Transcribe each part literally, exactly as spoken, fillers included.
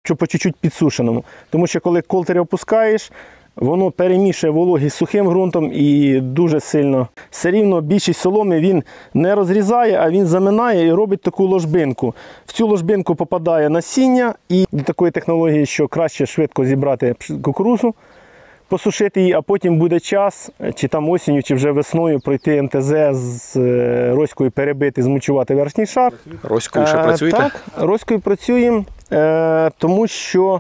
по чуть-чуть підсушеному. Тому що коли колтери опускаєш, воно перемішує вологість з сухим ґрунтом і дуже сильно. Все рівно більшість соломи він не розрізає, а він заминає і робить таку ложбинку. В цю ложбинку попадає насіння і до такої технології, що краще швидко зібрати кукурудзу, посушити її, а потім буде час, чи там осінню, чи вже весною пройти ем те зет з роською, перебити, змульчувати верхній шар. Роською ще працюєте? Так, роською працюємо, тому що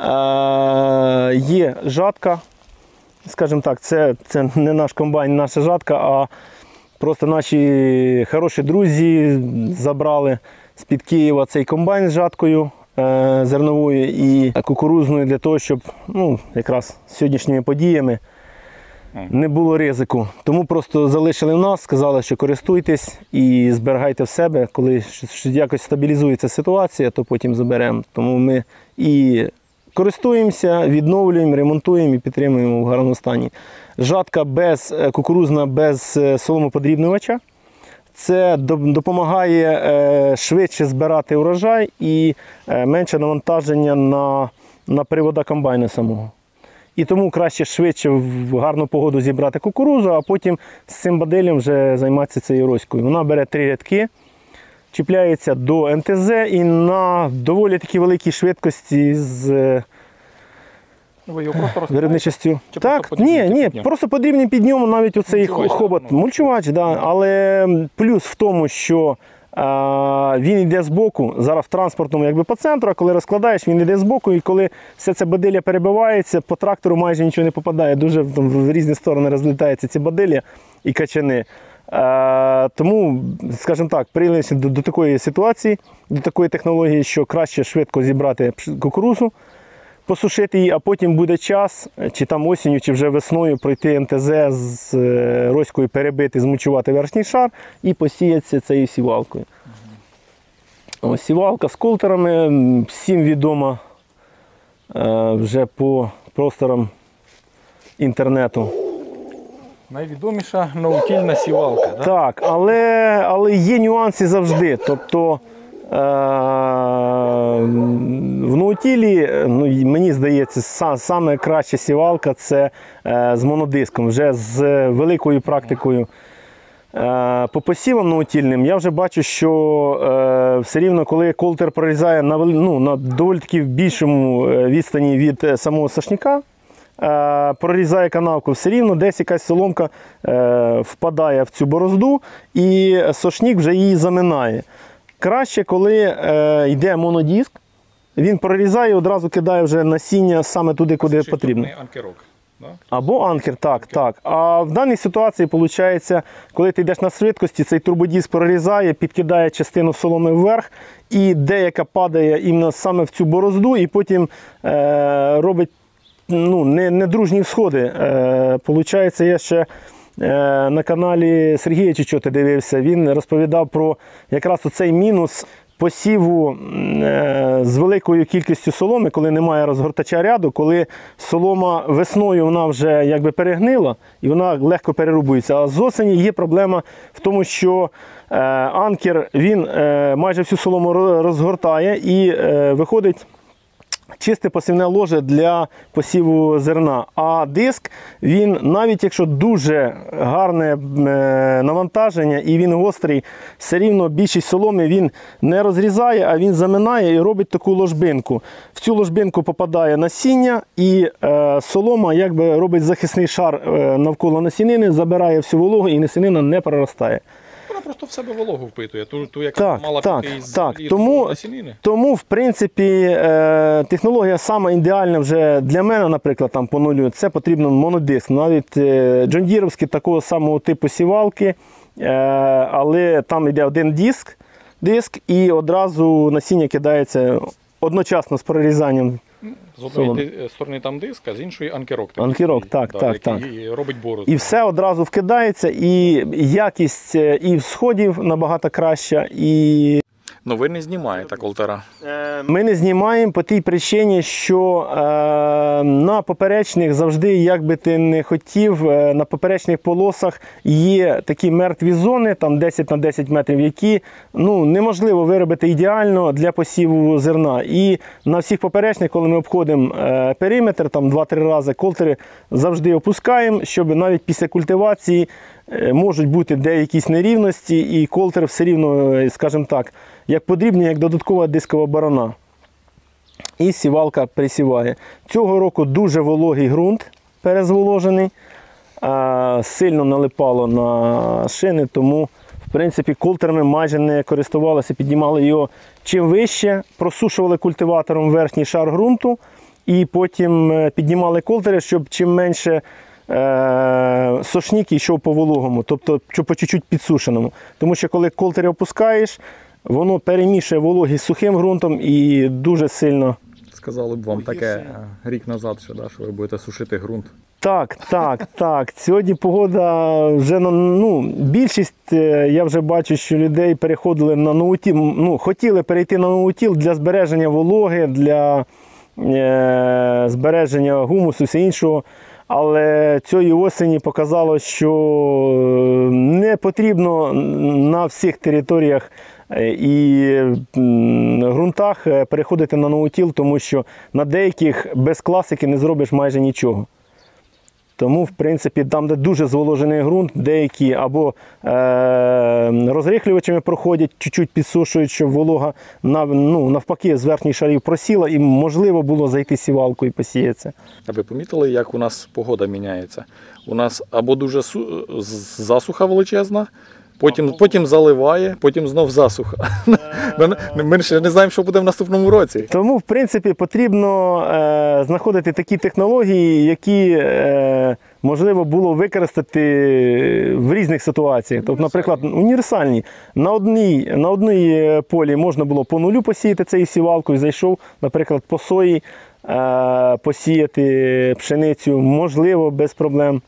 є жатка, скажімо так, це, це не наш комбайн, наша жатка, а просто наші хороші друзі забрали з-під Києва цей комбайн з жаткою е, зерновою і кукурузною для того, щоб ну, якраз сьогоднішніми подіями не було ризику. Тому просто залишили в нас, сказали, що користуйтесь і зберігайте в себе. Коли якось стабілізується ситуація, то потім заберемо. Тому ми і користуємося, відновлюємо, ремонтуємо і підтримуємо в гарному стані. Жатка без, кукурудзна без соломоподрібнювача. Це допомагає швидше збирати урожай і менше навантаження на, на привода комбайна самого. І тому краще швидше в гарну погоду зібрати кукурудзу, а потім з цим баделем вже займатися цією роською. Вона бере три рядки, чіпляється до ем те зет і на доволі такі великій швидкості з ви його просто виробничістю. Чи так, просто ні, ні, під ньому? просто подрібний під ньому навіть оцей Мульчувач, хобот, да? мульчувач, да, але плюс в тому, що а, він йде збоку, зараз в транспортному якби по центру, а коли розкладаєш, він йде збоку, і коли все це бадилля перебивається, по трактору майже нічого не попадає, дуже там, в різні сторони розлітаються ці бадилля і качани. А, тому, скажімо так, прийшлися до, до такої ситуації, до такої технології, що краще швидко зібрати кукурудзу, посушити її, а потім буде час, чи там осінню, чи вже весною пройти ем те зет з роською, перебити, змульчувати верхній шар і посіятися цією сівалкою. Угу. Ось сівалка з колтерами, всім відома вже по просторам інтернету. Найвідоміша наутільна сівалка, так? Так, але, але є нюанси завжди. Тобто е в наутілі, ну, мені здається, саме краща сівалка це е з монодиском, вже з великою практикою. Е по посівам наутільним я вже бачу, що е все рівно, коли колтер прорізає на, ну, на доволі таки більшому відстані від самого сошняка, прорізає канавку, все рівно десь якась соломка е, впадає в цю борозду і сошник вже її заминає. Краще, коли е, йде монодиск, він прорізає і одразу кидає вже насіння саме туди, куди Це потрібно. Анкерок, да? Або анкер, так, так. А в даній ситуації, виходить, коли ти йдеш на швидкості, цей турбодиск прорізає, підкидає частину соломи вверх, і деяка падає іменно саме в цю борозду, і потім е, робить ну, не, не дружні всходи. Е, получається, я ще е, на каналі Сергія Чичоти дивився, він розповідав про якраз оцей мінус посіву е, з великою кількістю соломи, коли немає розгортача ряду, коли солома весною вона вже якби перегнила і вона легко перерубується. А з осені є проблема в тому, що е, анкер, він е, майже всю солому розгортає і е, виходить чисте посівне ложе для посіву зерна. А диск, він, навіть якщо дуже гарне навантаження і він гострий, все рівно більшість соломи він не розрізає, а він заминає і робить таку ложбинку. В цю ложбинку попадає насіння і е, солома якби робить захисний шар е, навколо насінини, забирає всю вологу і насінина не проростає. Вона просто в себе вологу впитує, ту, ту яка так, мала так, піти із так. лісу Тому, насінини. тому, в принципі, е, технологія сама ідеальна вже для мене, наприклад, там по нулю, це потрібно монодиск. Навіть е, джондіровські такого самого типу сівалки, е, але там йде один диск, диск і одразу насіння кидається одночасно з прорізанням. З однієї сторони там диск, а з іншої анкерок. Анкерок, так, да, так, який так. робить борозду. І все одразу вкидається, і якість і всходів набагато краща, і Ну ви не знімаєте колтера. Ми не знімаємо по тій причині, що е, на поперечних завжди, як би ти не хотів, е, на поперечних полосах є такі мертві зони, там десять на десять метрів, які ну, неможливо виробити ідеально для посіву зерна. І на всіх поперечних, коли ми обходимо е, периметр, там два-три рази, колтери завжди опускаємо, щоб навіть після культивації е, можуть бути деякі нерівності, і колтер все рівно, е, скажімо так, як подрібний, як додаткова дискова борона. І сівалка присіває. Цього року дуже вологий ґрунт, перезволожений, сильно налипало на шини, тому в принципі колтерами майже не користувалися, піднімали його чим вище, просушували культиватором верхній шар ґрунту і потім піднімали колтери, щоб чим менше е, сошник йшов по вологому, тобто щоб по чуть-чуть підсушеному. Тому що коли колтери опускаєш, воно перемішує вологість з сухим ґрунтом і дуже сильно. Сказали б вам таке рік назад, що, да, що ви будете сушити ґрунт. Так, так, так. Сьогодні погода вже, ну, більшість, я вже бачу, що людей переходили на ноутіл, ну, хотіли перейти на ноутіл для збереження вологи, для е, збереження гумусу, все іншого. Але цієї осені показало, що не потрібно на всіх територіях і ґрунтах переходити на ноутіл, тому що на деяких без класики не зробиш майже нічого. Тому, в принципі, там, де дуже зволожений ґрунт, деякі або е, розрихлювачами проходять, чуть-чуть підсушують, щоб волога на, ну, навпаки з верхніх шарів просіла і можливо було зайти сівалку і посіятися. А ви помітили, як у нас погода міняється? У нас або дуже су... засуха величезна, потім, потім заливає, потім знов засуха. Ми, ми ще не знаємо, що буде в наступному році. Тому, в принципі, потрібно е, знаходити такі технології, які е, можливо було використати в різних ситуаціях. Тобто, наприклад, універсальні. На одній, на одній полі можна було по нулю посіяти цією сівалкою, зайшов, наприклад, по сої е, посіяти пшеницю, можливо, без проблем.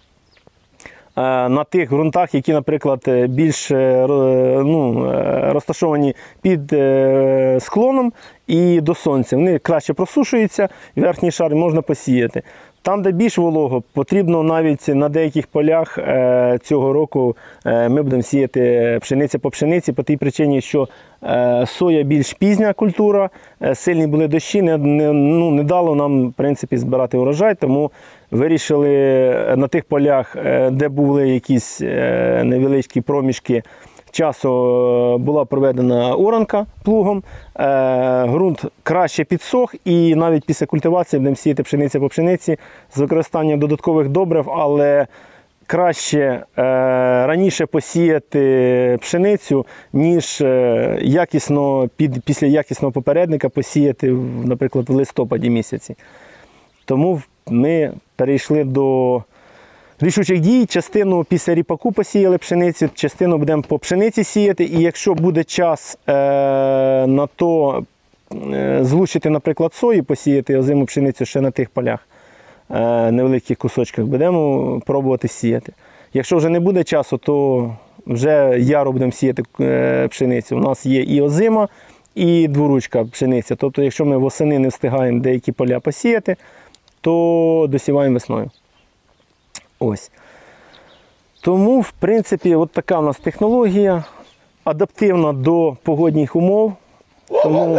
На тих ґрунтах, які, наприклад, більш ну, розташовані під склоном і до сонця. Вони краще просушуються, верхній шар можна посіяти. Там, де більш волого, потрібно навіть на деяких полях цього року ми будемо сіяти пшениця по пшениці, по тій причині, що соя більш пізня культура, сильні були дощі, не, не, ну, не дало нам, в принципі, збирати урожай, тому вирішили на тих полях, де були якісь невеличкі проміжки часу, була проведена оранка плугом, ґрунт краще підсох і навіть після культивації будемо сіяти пшениця по пшениці з використанням додаткових добрив, але краще е, раніше посіяти пшеницю, ніж е, якісно, під, після якісного попередника посіяти, наприклад, в листопаді місяці. Тому ми перейшли до рішучих дій. Частину після ріпаку посіяли пшеницю, частину будемо по пшениці сіяти. І якщо буде час е, на то е, злучити, наприклад, сої, посіяти озиму пшеницю ще на тих полях, е, невеликих кусочках, будемо пробувати сіяти. Якщо вже не буде часу, то вже яру будемо сіяти е, пшеницю. У нас є і озима, і дворучка пшениця. Тобто, якщо ми восени не встигаємо деякі поля посіяти, то досіваємо весною. Ось. Тому, в принципі, от така у нас технологія, адаптивна до погодних умов. Тому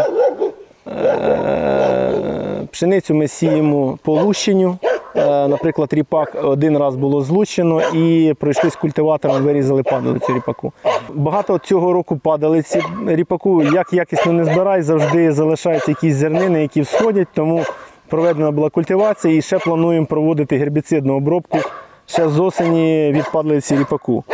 е пшеницю ми сіємо по лущенню. Е наприклад, ріпак один раз було злущено і пройшлись культиватором, вирізали падалицю ріпаку. Багато цього року падалиці ріпаку, як якісно не збирай, завжди залишаються якісь зернини, які всходять, тому проведена була культивація і ще плануємо проводити гербіцидну обробку ще з осені від падалиці ріпаку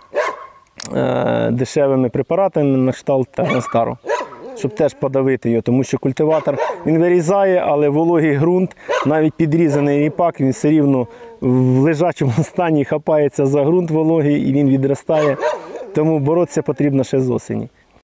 е дешевими препаратами на кшталт Старо, щоб теж подавити його, тому що культиватор він вирізає, але вологий ґрунт, навіть підрізаний ріпак, він все рівно в лежачому стані хапається за ґрунт вологий і він відростає, тому боротися потрібно ще з осені.